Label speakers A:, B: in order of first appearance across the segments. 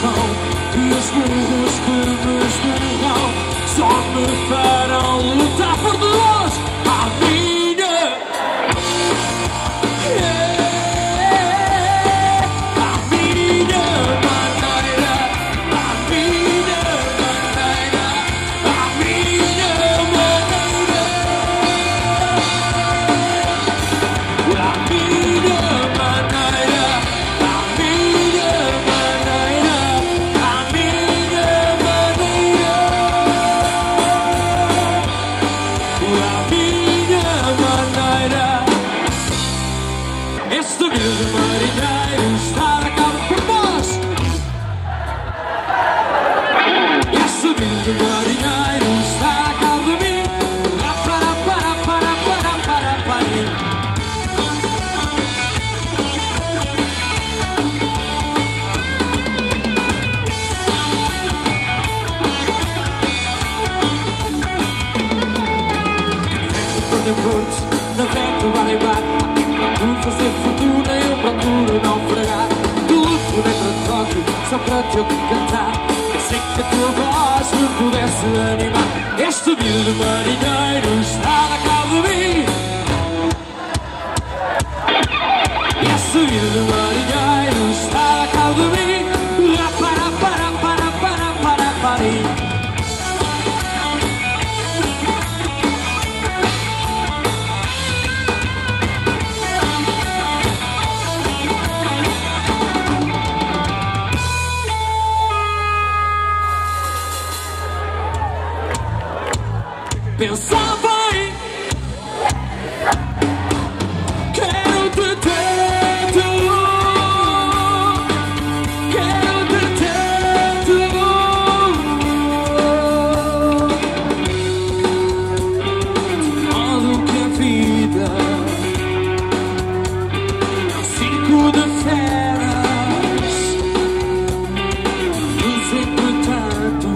A: pão, que os burros que me esmurram só me farão lutar por Deus à minha, à minha maneira, à minha maneira, à minha maneira, à minha maneira, à minha maneira, à minha maneira, à minha maneira. Este grande marinheiro está a cabo por nós. Este grande marinheiro está a cabo de mim. Para. Navego bar em bar, procuro fazer fortuna, eu procuro naufragar. Do luto negro de toque, só para te ouvir cantar. Eu sei que a tua voz me pudesse animar. Este miúdo marinheiro está na cabo de mim. Este miúdo marinheiro está na cabo de mim. Para. Pensava em quero te ter tu, quero te ter tu. De modo que a vida é um circo de feras, mas entretanto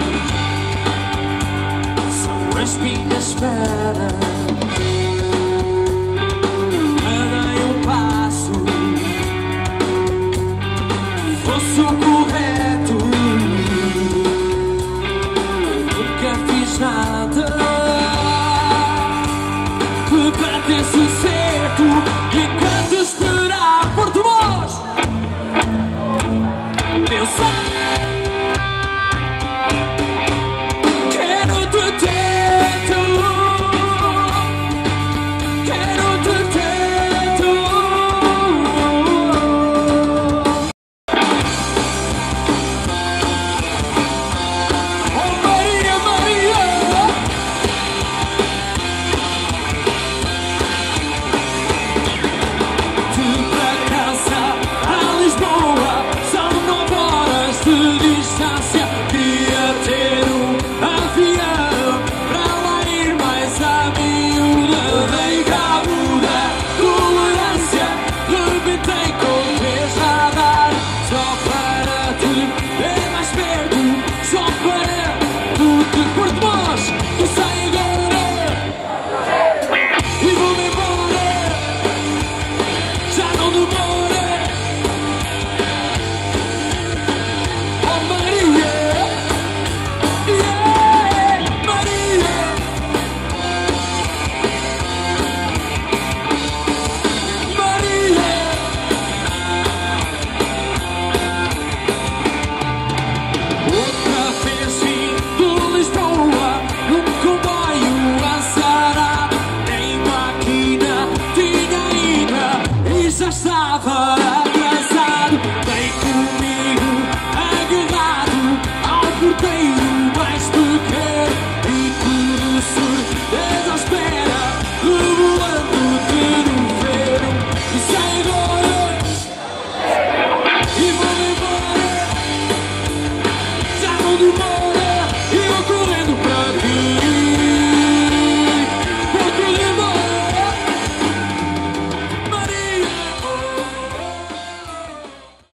A: as minhas pernas, cada eu passo fosse o correto. Nunca fiz nada que perdesse certo. Enquanto esperar por tua voz, pensar. Já estava